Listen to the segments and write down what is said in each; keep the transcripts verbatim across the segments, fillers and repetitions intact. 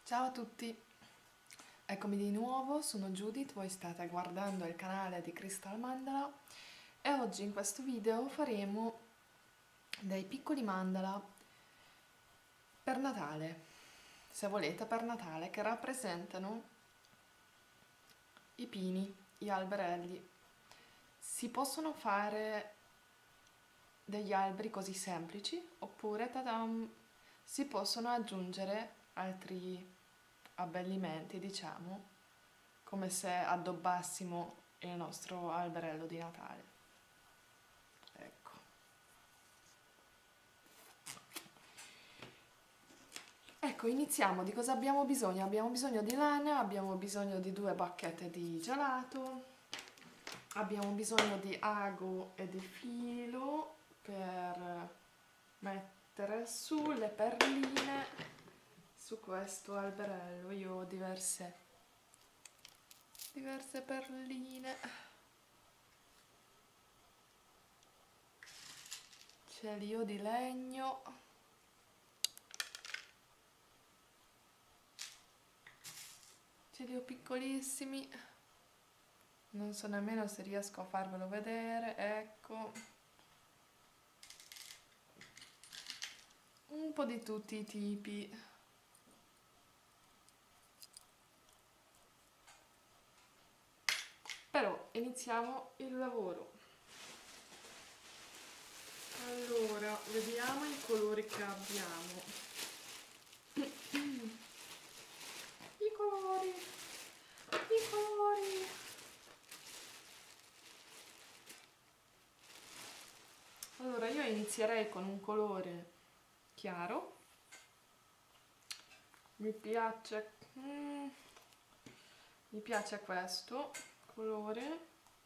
Ciao a tutti, eccomi di nuovo, sono Judith, voi state guardando il canale di Crystal Mandala e oggi in questo video faremo dei piccoli mandala per Natale, se volete per Natale, che rappresentano i pini, gli alberelli. Si possono fare degli alberi così semplici oppure tadam, si possono aggiungere altri abbellimenti, diciamo, come se addobbassimo il nostro alberello di Natale. Ecco. Ecco, iniziamo. Di cosa abbiamo bisogno? Abbiamo bisogno di lana, abbiamo bisogno di due bacchette di gelato, abbiamo bisogno di ago e di filo per mettere su le perline su questo alberello. Io ho diverse diverse perline, ce li ho di legno, ce li ho piccolissimi, non so nemmeno se riesco a farvelo vedere. Ecco, un po' di tutti i tipi. Però iniziamo il lavoro. Allora, vediamo i colori che abbiamo. I colori, i colori. Allora, io inizierei con un colore chiaro. Mi piace, mm, mi piace questo colore,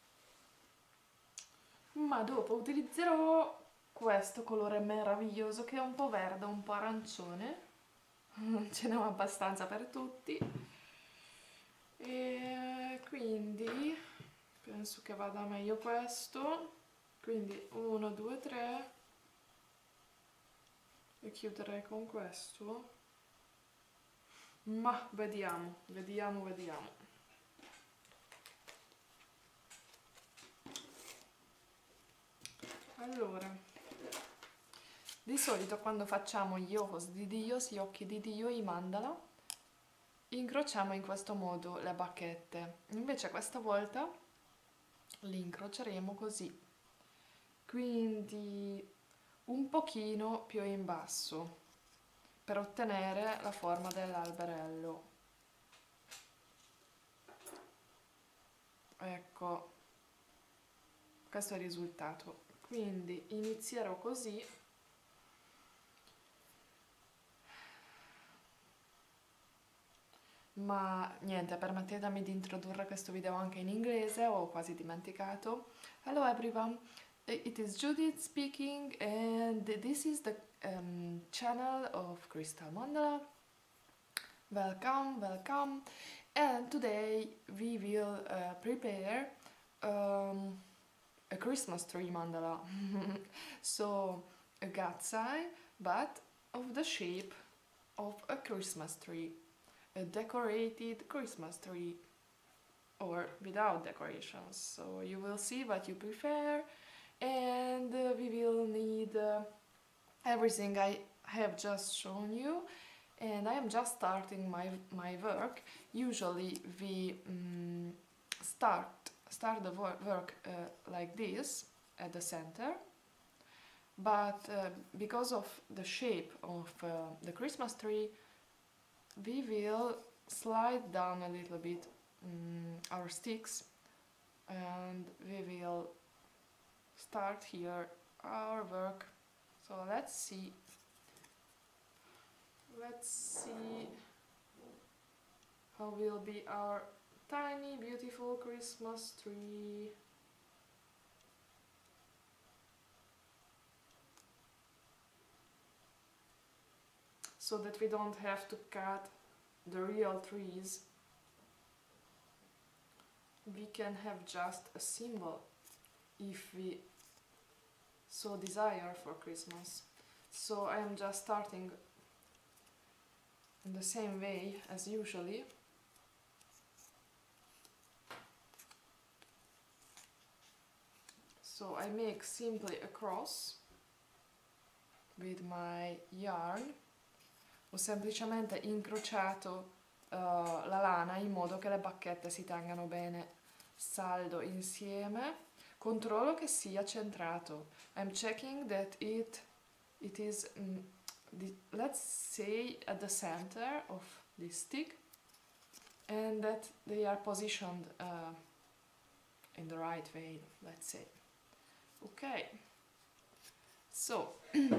ma dopo utilizzerò questo colore meraviglioso che è un po' verde, un po' arancione, ce n'è abbastanza per tutti e quindi penso che vada meglio questo. Quindi uno, due, tre e chiuderei con questo, ma vediamo, vediamo, vediamo. Allora, di solito quando facciamo gli ojos di Dio, gli occhi di Dio, i mandala, incrociamo in questo modo le bacchette. Invece questa volta li incroceremo così, quindi un pochino più in basso, per ottenere la forma dell'alberello. Ecco, questo è il risultato. Quindi inizierò così, ma niente, permettetemi di introdurre questo video anche in inglese, ho quasi dimenticato. Hello everyone, it is Judith speaking and this is the um, channel of Crystal Mandala. Welcome, welcome, and today we will uh, prepare um, a Christmas tree mandala. So a gatsai, but of the shape of a Christmas tree, a decorated Christmas tree, or without decorations. So you will see what you prefer, and uh, we will need uh, everything I have just shown you. And I am just starting my my work. Usually we um, start start the work uh, like this at the center, but uh, because of the shape of uh, the Christmas tree, we will slide down a little bit um, our sticks, and we will start here our work. So let's see. Let's see how will be our tiny beautiful Christmas tree. So that we don't have to cut the real trees, we can have just a symbol if we so desire for Christmas. So I am just starting in the same way as usually. So I make simply a cross with my yarn. Ho semplicemente incrociato uh, la lana in modo che le bacchette si tengano bene saldo insieme. Controllo che sia centrato. I'm checking that it it is um, the, let's say at the center of this stick, and that they are positioned uh, in the right way, let's say. Okay, so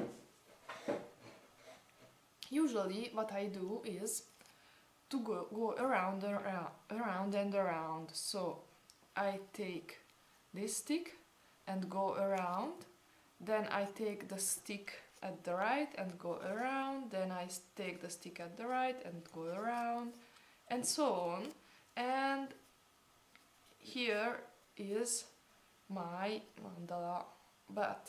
usually what I do is to go, go around, around, around and around. So I take this stick and go around, then I take the stick at the right and go around, then I take the stick at the right and go around, and so on. And here is my mandala, but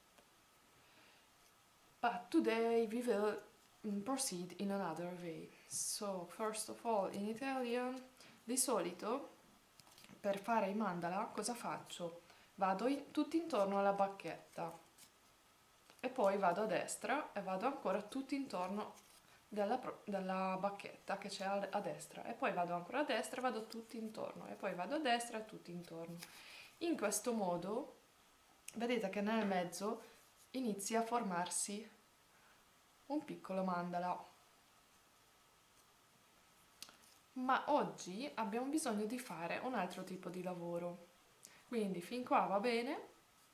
but today we will proceed in another way. So first of all, in Italian, di solito per fare i mandala cosa faccio? Vado in, tutto intorno alla bacchetta e poi vado a destra e vado ancora tutto intorno della, della bacchetta che c'è a, a destra, e poi vado ancora a destra e vado tutto intorno, e poi vado a destra e tutto intorno. In questo modo vedete che nel mezzo inizia a formarsi un piccolo mandala. Ma oggi abbiamo bisogno di fare un altro tipo di lavoro, quindi fin qua va bene.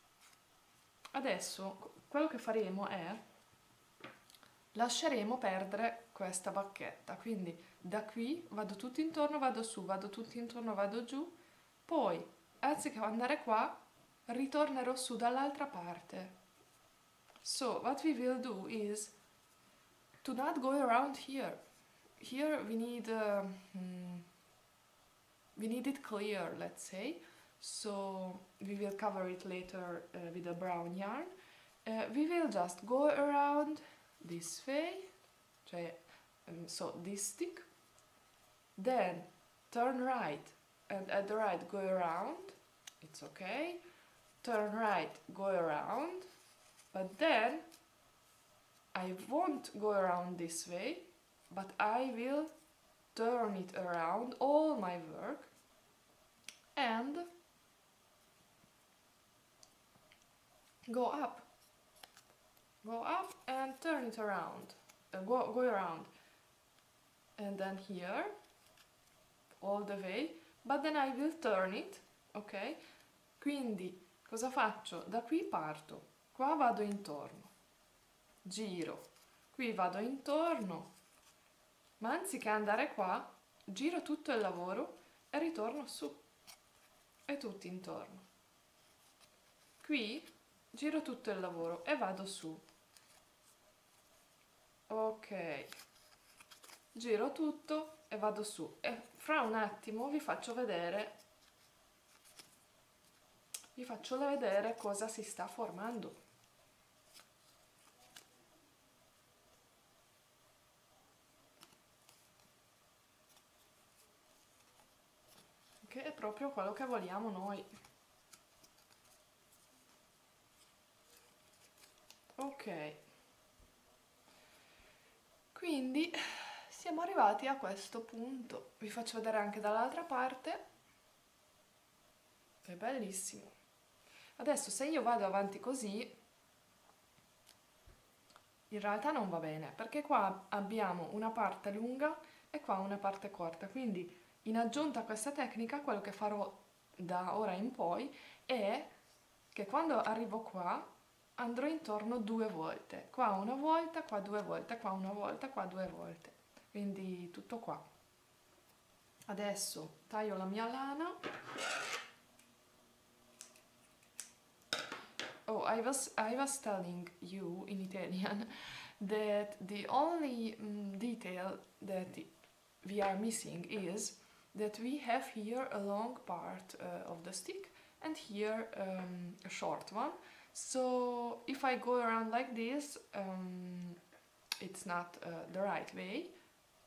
Adesso quello che faremo è lasceremo perdere questa bacchetta, quindi da qui vado tutto intorno, vado su, vado tutto intorno, vado giù, poi anziché andare qua ritornerò su dall'altra parte. So what we will do is to not go around here. Here we need uh, hmm, we need it clear, let's say. So we will cover it later uh, with a brown yarn. Uh, we will just go around this way, cioè, um, so this stick, then turn right, and at the right go around, it's okay, turn right, go around, but then I won't go around this way, but I will turn it around, all my work, and go up. Go up and turn it around. Uh, go, go around. And then here, all the way, but then I will turn it, ok? Quindi, cosa faccio? Da qui parto, qua vado intorno, giro, qui vado intorno, ma anziché andare qua, giro tutto il lavoro e ritorno su, e tutto intorno. Qui giro tutto il lavoro e vado su. Ok, giro tutto e vado su, e fra un attimo vi faccio vedere vi faccio vedere cosa si sta formando. Che è proprio quello che vogliamo noi. Ok, quindi siamo arrivati a questo punto. Vi faccio vedere anche dall'altra parte. È bellissimo. Adesso se io vado avanti così, in realtà non va bene, perché qua abbiamo una parte lunga e qua una parte corta, quindi in aggiunta a questa tecnica quello che farò da ora in poi è che quando arrivo qua andrò intorno due volte, qua una volta, qua due volte, qua una volta, qua due volte, quindi tutto qua. Adesso taglio la mia lana. Oh, I was, I was telling you in Italian that the only um, detail that we are missing is that we have here a long part uh, of the stick and here um, a short one. So if I go around like this, um, it's not uh, the right way.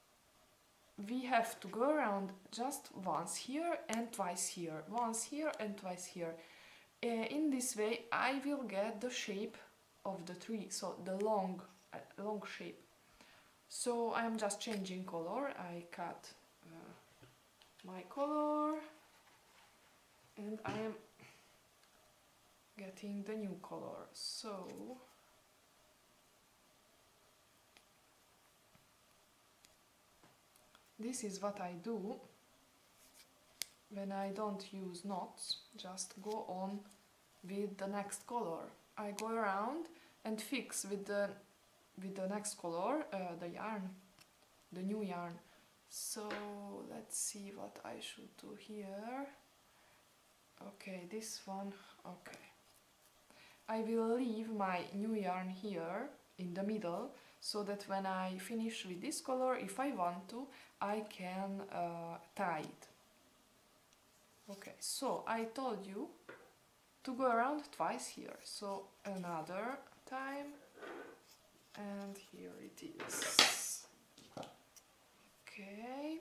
we have to go around just once here and twice here, once here and twice here. Uh, in this way I will get the shape of the tree, so the long, uh, long shape. So I am just changing color. I cut uh, my color and I am getting the new color. So this is what I do when I don't use knots, just go on with the next color. I go around and fix with the with the next color uh, the yarn, the new yarn. So let's see what I should do here. Okay, this one, okay. I will leave my new yarn here in the middle, so that when I finish with this color, if I want to, I can uh, tie it. Okay, so I told you to go around twice here, so another time, and here it is. Okay.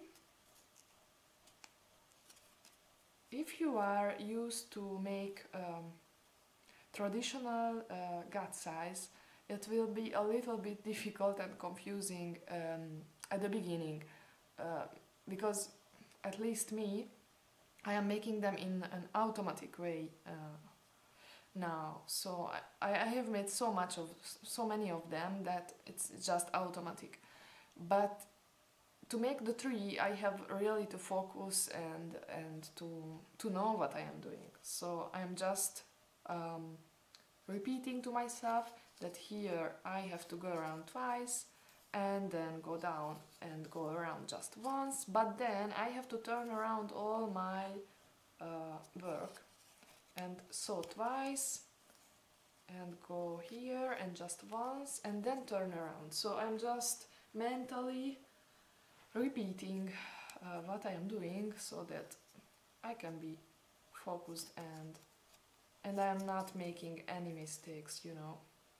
If you are used to make um, traditional uh, gut size, it will be a little bit difficult and confusing um, at the beginning, uh, because at least me, I am making them in an automatic way uh, now. So I, I have made so much of so many of them that it's just automatic. But to make the tree, I have really to focus and and to to know what I am doing. So I am just um, repeating to myself that here I have to go around twice and then go down and go around just once, but then I have to turn around all my uh, work and sew twice and go here and just once and then turn around. So I'm just mentally repeating uh, what I am doing so that I can be focused and and I am not making any mistakes, you know.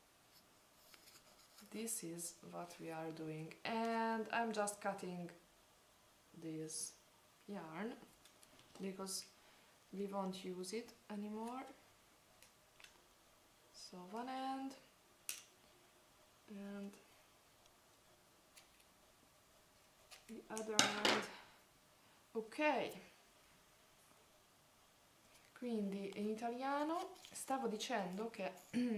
This is what we are doing, and I'm just cutting this yarn because we won't use it anymore. So one end and the other end. Ok, quindi in italiano stavo dicendo che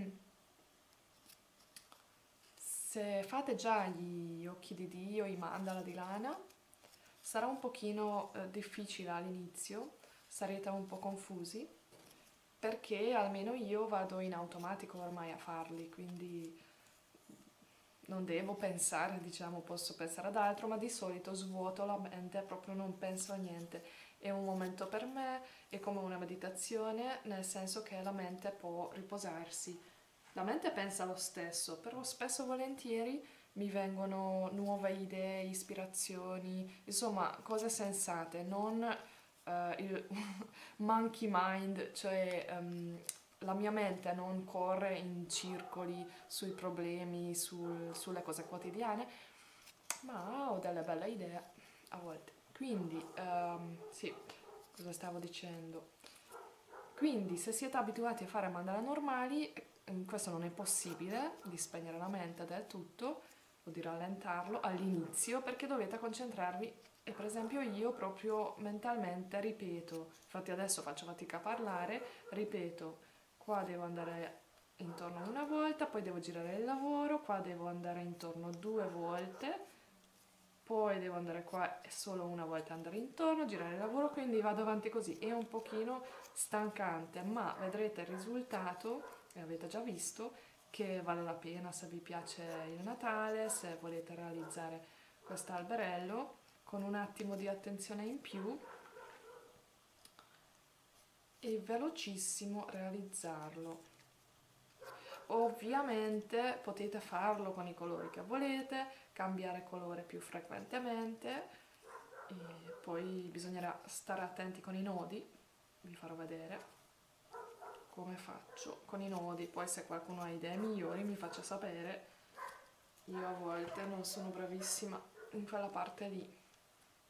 se fate già gli occhi di Dio, i mandala di lana, sarà un pochino eh, difficile all'inizio, sarete un po' confusi, perché almeno io vado in automatico ormai a farli, quindi non devo pensare, diciamo, posso pensare ad altro, ma di solito svuoto la mente, proprio non penso a niente. È un momento per me, è come una meditazione, nel senso che la mente può riposarsi. La mente pensa lo stesso, però spesso e volentieri mi vengono nuove idee, ispirazioni, insomma cose sensate, non uh, il monkey mind, cioè um, la mia mente non corre in circoli sui problemi, sul, sulle cose quotidiane, ma ho delle belle idee a volte. Quindi, um, sì, cosa stavo dicendo? Quindi se siete abituati a fare mandala normali, questo non è possibile, di spegnere la mente del tutto o di rallentarlo all'inizio, perché dovete concentrarvi. E per esempio io proprio mentalmente ripeto, infatti adesso faccio fatica a parlare, ripeto, qua devo andare intorno una volta, poi devo girare il lavoro, qua devo andare intorno due volte, poi devo andare qua e solo una volta andare intorno, girare il lavoro, quindi vado avanti così. È un pochino stancante, ma vedrete il risultato, e avete già visto, che vale la pena se vi piace il Natale, se volete realizzare quest'alberello con un attimo di attenzione in più. È velocissimo realizzarlo. Ovviamente potete farlo con i colori che volete, cambiare colore più frequentemente, e poi bisognerà stare attenti con i nodi, vi farò vedere come faccio con i nodi, poi se qualcuno ha idee migliori mi faccia sapere, io a volte non sono bravissima in quella parte lì.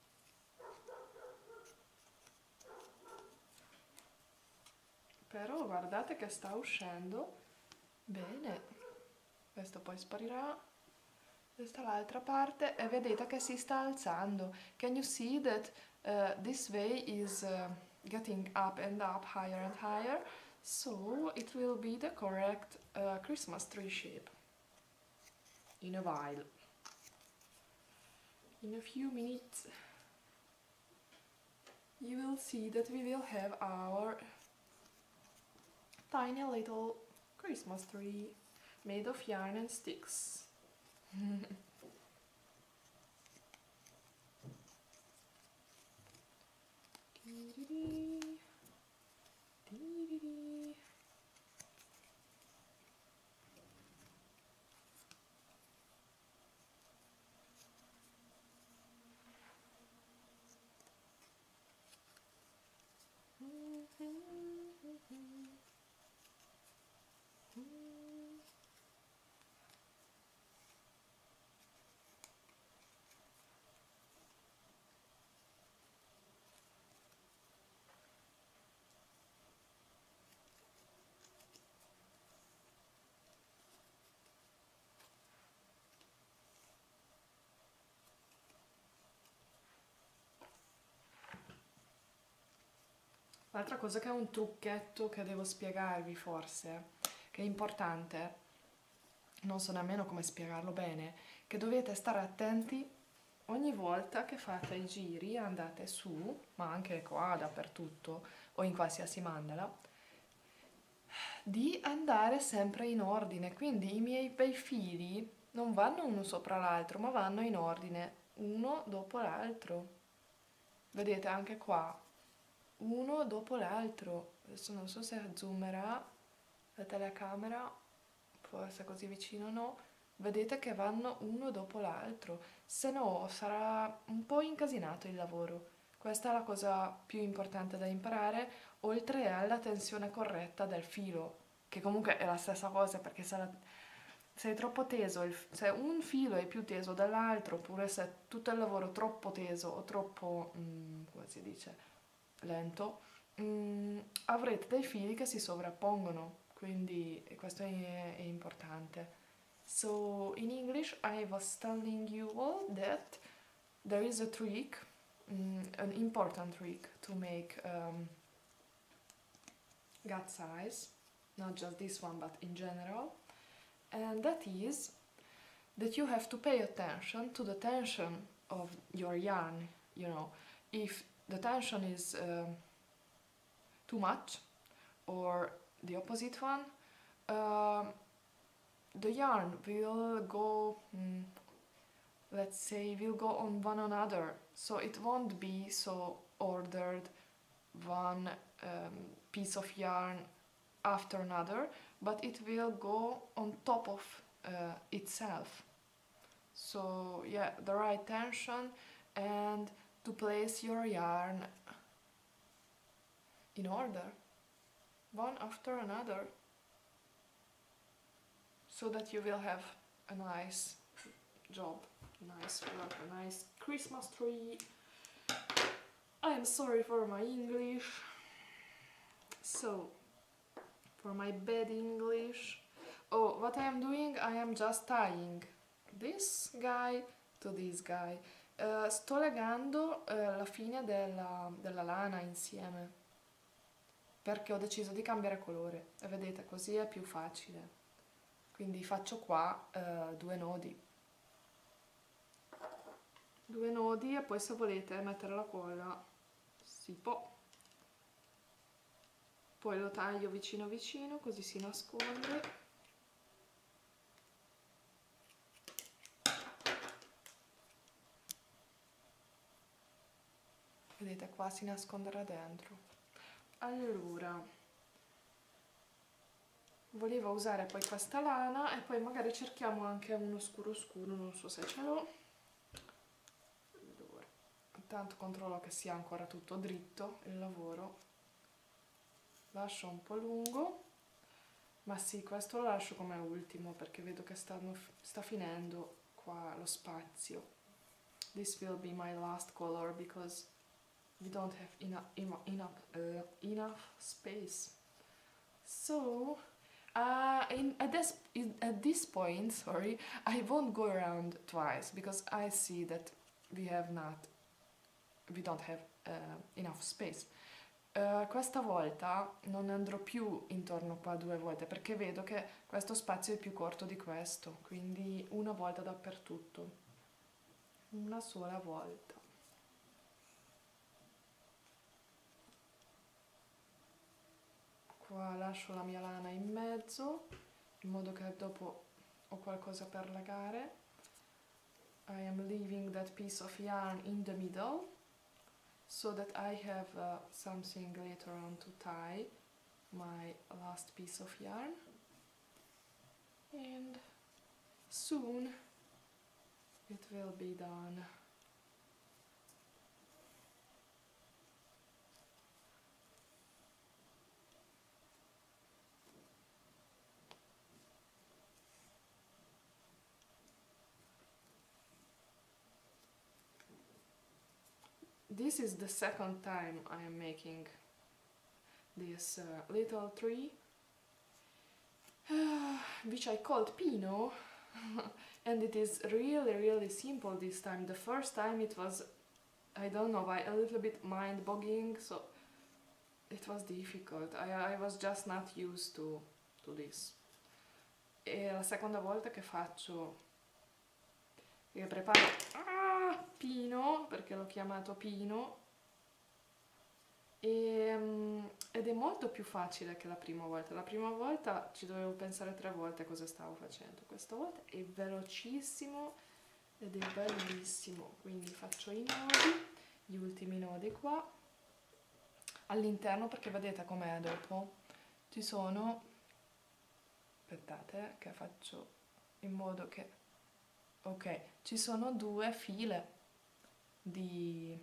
però guardate che sta uscendo bene. Questo poi sparirà. Questa è l'altra parte e vedete che si sta alzando. Can you see that uh, this way is uh, getting up and up, higher and higher? So it will be the correct uh, Christmas tree shape in a while. In a few minutes you will see that we will have our tiny little Christmas tree made of yarn and sticks. L'altra cosa che è un trucchetto che devo spiegarvi forse, che è importante, non so nemmeno come spiegarlo bene, che dovete stare attenti ogni volta che fate i giri, andate su, ma anche qua, dappertutto, o in qualsiasi mandala, di andare sempre in ordine. Quindi i miei bei fili non vanno uno sopra l'altro, ma vanno in ordine, uno dopo l'altro. Vedete anche qua, uno dopo l'altro. Adesso non so se zoomerà la telecamera, forse così vicino no. Vedete che vanno uno dopo l'altro, se no sarà un po' incasinato il lavoro. Questa è la cosa più importante da imparare, oltre alla tensione corretta del filo, che comunque è la stessa cosa, perché se, la, se è troppo teso, il, se un filo è più teso dell'altro, oppure se è tutto il lavoro troppo teso o troppo, mm, come si dice, lento, mm, avrete dei fili che si sovrappongono, quindi questo è, è importante. So in English I was telling you all that there is a trick, um, an important trick to make um, gut size, not just this one but in general, and that is that you have to pay attention to the tension of your yarn. You know, if the tension is uh, too much or the opposite one, uh, the yarn will go, mm, let's say, will go on one another, so it won't be so ordered, one um, piece of yarn after another, but it will go on top of uh, itself. So yeah, the right tension, and to place your yarn in order, one after another, so that you will have a nice job, nice work, a nice Christmas tree. I am sorry for my English. So, for my bad English. Oh, what I am doing, I am just tying this guy to this guy. Uh, sto legando uh, la fine della, della lana insieme, perché ho deciso di cambiare colore e vedete, così è più facile. Quindi faccio qua uh, due nodi. Due nodi e poi se volete mettere la colla si può. Poi lo taglio vicino vicino così si nasconde. Vedete, qua si nasconderà dentro. Allora, volevo usare poi questa lana e poi magari cerchiamo anche uno scuro scuro, non so se ce l'ho. Allora, intanto controllo che sia ancora tutto dritto il lavoro. Lascio un po' lungo, ma sì, questo lo lascio come ultimo perché vedo che stanno, sta finendo qua lo spazio. This will be my last color because we don't have enough, enough, uh, enough space. So uh, in at this in, at this point, sorry, I won't go around twice because I see that we have not we don't have uh, enough space. Uh, questa volta non andrò più intorno qua due volte perché vedo che questo spazio è più corto di questo, quindi una volta dappertutto, una sola volta. Qua lascio la mia lana in mezzo in modo che dopo ho qualcosa per legare. I am leaving that piece of yarn in the middle so that I have uh, something later on to tie my last piece of yarn, and soon it will be done. This is the second time I am making this uh, little tree, uh, which I called Pino, and it is really really simple this time. The first time it was, I don't know why, a little bit mind-boggling, so it was difficult. I, I was just not used to, to this. E la seconda volta che faccio, che preparo ah, Pino, perché l'ho chiamato Pino, e, um, ed è molto più facile che la prima volta. La prima volta ci dovevo pensare tre volte cosa stavo facendo, questa volta è velocissimo ed è bellissimo. Quindi faccio i nodi, gli ultimi nodi qua all'interno, perché vedete com'è dopo, ci sono, aspettate che faccio in modo che, ok, ci sono due file di,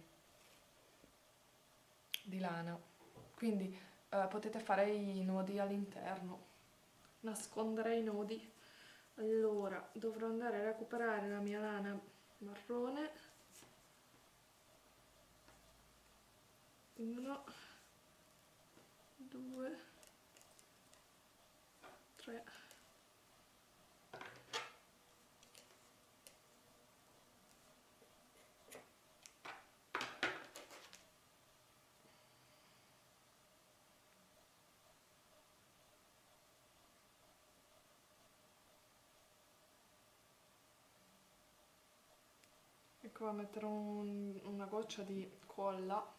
di lana, quindi eh, potete fare i nodi all'interno, nascondere i nodi. Allora dovrò andare a recuperare la mia lana marrone, uno, due, tre, e qua metterò un, una goccia di colla.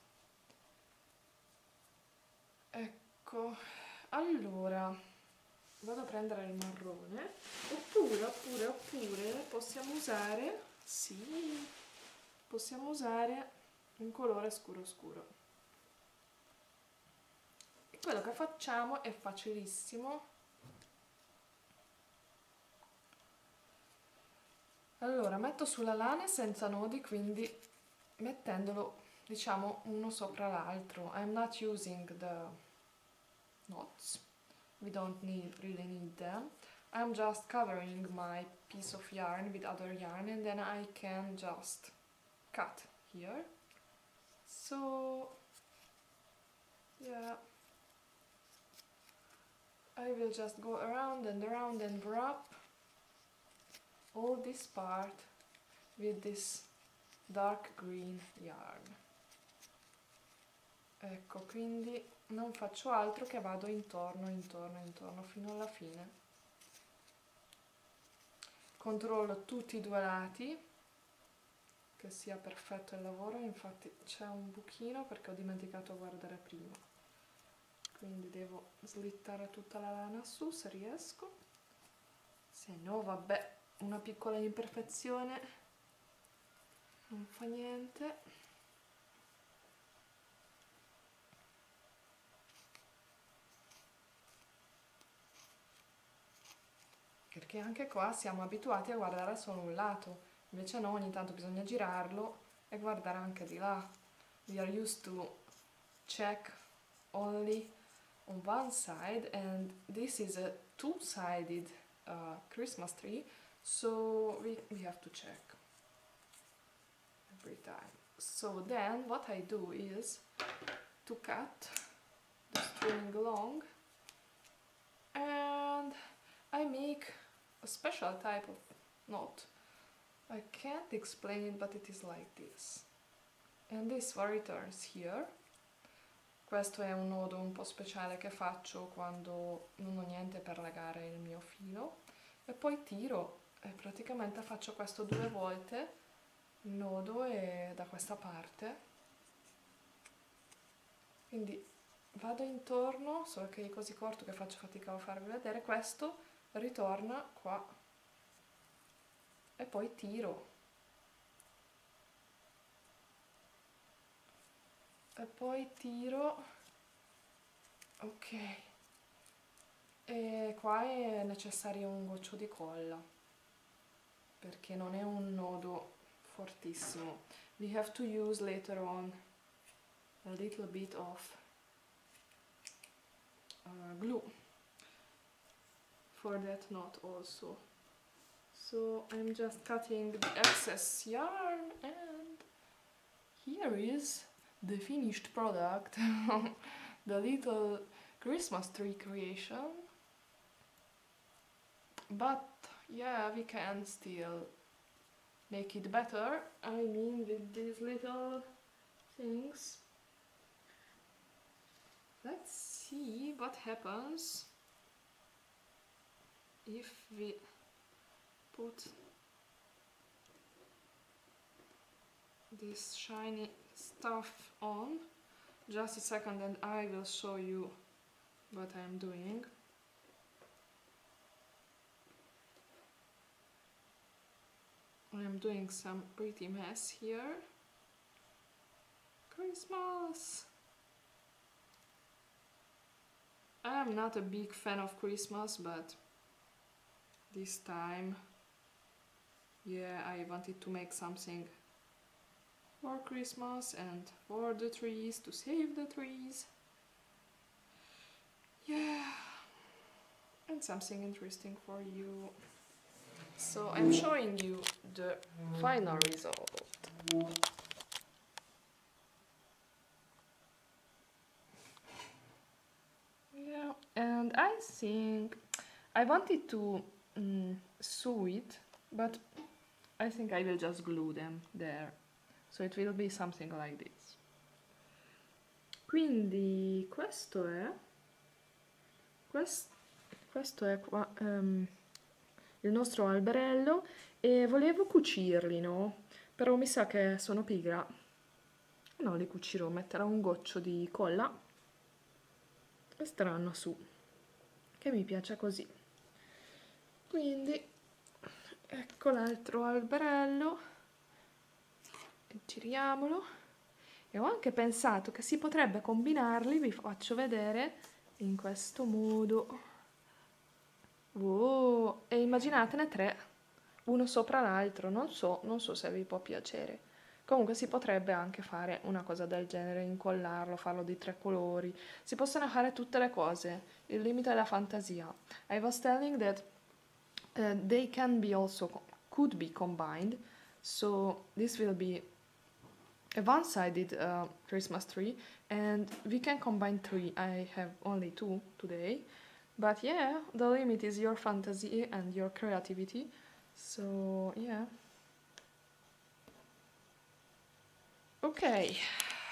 Ecco, allora vado a prendere il marrone, oppure, oppure, oppure possiamo usare, sì, possiamo usare un colore scuro scuro. E quello che facciamo è facilissimo. Allora, metto sulla lana senza nodi, quindi mettendolo, diciamo, uno sopra l'altro. I'm not using the knots. We don't need really need them. I'm just covering my piece of yarn with other yarn, and then I can just cut here. So yeah, I will just go around and around and wrap all this part with this dark green yarn. Ecco, quindi non faccio altro che vado intorno, intorno, intorno fino alla fine. Controllo tutti i due lati, che sia perfetto il lavoro. Infatti c'è un buchino perché ho dimenticato di guardare prima, quindi devo slittare tutta la lana su se riesco, se no vabbè, una piccola imperfezione non fa niente. Perché anche qua siamo abituati a guardare solo un lato, invece no, ogni tanto bisogna girarlo e guardare anche di là. We are used to check only on one side, and this is a two-sided uh, Christmas tree, so we, we have to check every time. So then what I do is to cut the string long special type of knot. I can't explain it, but it is like this. And this one returns here. Questo è un nodo un po' speciale che faccio quando non ho niente per legare il mio filo. E poi tiro e praticamente faccio questo due volte, il nodo è da questa parte. Quindi vado intorno, solo che è così corto che faccio fatica a farvi vedere, questo ritorna qua e poi tiro. E poi tiro, ok, e qua è necessario un goccio di colla perché non è un nodo fortissimo. We have to use later on a little bit of uh, glue for that knot also. So I'm just cutting the excess yarn, and here is the finished product, the little Christmas tree creation. But yeah, we can still make it better. I mean, with these little things. Let's see what happens if we put this shiny stuff on. Just a second and I will show you what I'm doing. I'm doing some pretty mess here. Christmas! I am not a big fan of Christmas, but this time, yeah, I wanted to make something for Christmas and for the trees, to save the trees. Yeah, and something interesting for you. So I'm showing you the final result. Yeah, and I think I wanted to mm, sew it, but I think I will just glue them there. So it will be something like this. Quindi questo è quest, questo è qua, um, il nostro alberello, e volevo cucirli, no? Però mi sa che sono pigra. No, li cucirò, metterò un goccio di colla e staranno su, che mi piace così. Quindi ecco l'altro alberello. Giriamolo. E ho anche pensato che si potrebbe combinarli, vi faccio vedere, in questo modo. Wow. E immaginatene tre, uno sopra l'altro, non so, non so se vi può piacere. Comunque si potrebbe anche fare una cosa del genere, incollarlo, farlo di tre colori, si possono fare tutte le cose, il limite è la fantasia. I was telling that uh, they can be also, could be combined, so this will be a one-sided uh, Christmas tree, and we can combine three. I have only two today, but yeah, the limit is your fantasy and your creativity, so yeah. Okay.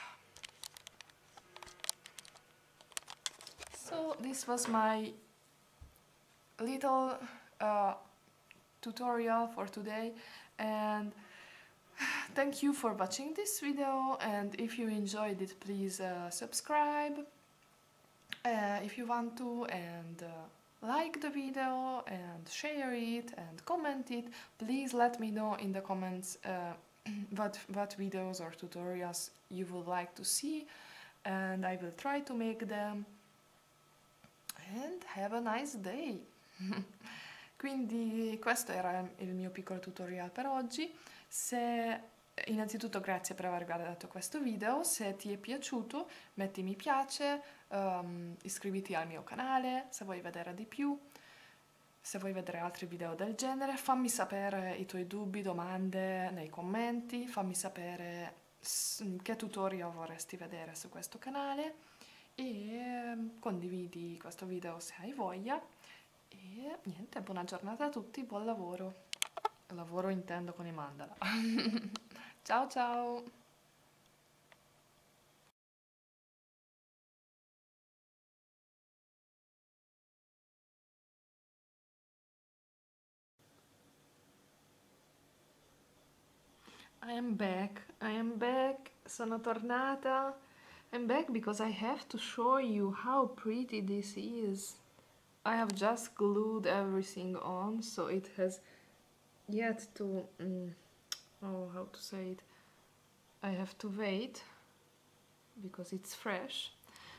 So this was my little uh, tutorial for today, and thank you for watching this video, and if you enjoyed it, please uh, subscribe uh, if you want to, and uh, like the video and share it and comment it. Please let me know in the comments uh, what, what videos or tutorials you would like to see, and I will try to make them. And have a nice day! Quindi questo era il mio piccolo tutorial per oggi. Se, innanzitutto grazie per aver guardato questo video, se ti è piaciuto metti mi piace, um, iscriviti al mio canale se vuoi vedere di più, se vuoi vedere altri video del genere, fammi sapere i tuoi dubbi, domande nei commenti, fammi sapere che tutorial vorresti vedere su questo canale e condividi questo video se hai voglia. E niente, buona giornata a tutti, buon lavoro. Lavoro intendo con i mandala. Ciao ciao! I am back, I am back, sono tornata. I'm back because I have to show you how pretty this is. I have just glued everything on, so it has yet to... Mm, oh, how to say it? I have to wait, because it's fresh.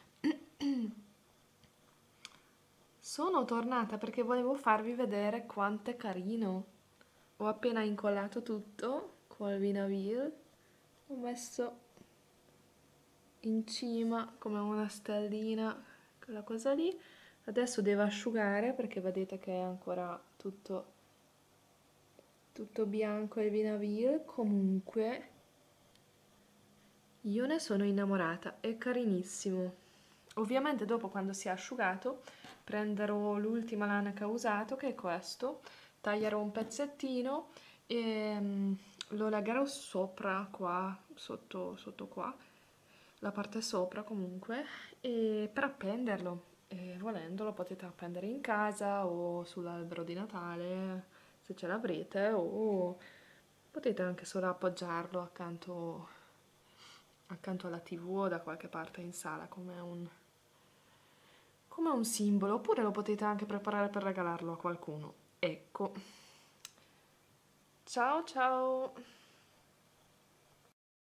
Sono tornata perché volevo farvi vedere quanto è carino. Ho appena incollato tutto col Vinavil. Ho messo in cima come una stellina quella cosa lì. Adesso devo asciugare perché vedete che è ancora tutto, tutto bianco il Vinavil. Comunque io ne sono innamorata, è carinissimo. Ovviamente dopo, quando si è asciugato, prenderò l'ultima lana che ho usato, che è questo, taglierò un pezzettino e mm, lo legherò sopra qua, sotto, sotto qua, la parte sopra comunque, e per appenderlo. E volendo lo potete appendere in casa o sull'albero di Natale, se ce l'avrete, o potete anche solo appoggiarlo accanto, accanto alla tivù o da qualche parte in sala come un, come un simbolo, oppure lo potete anche preparare per regalarlo a qualcuno. Ecco. Ciao ciao!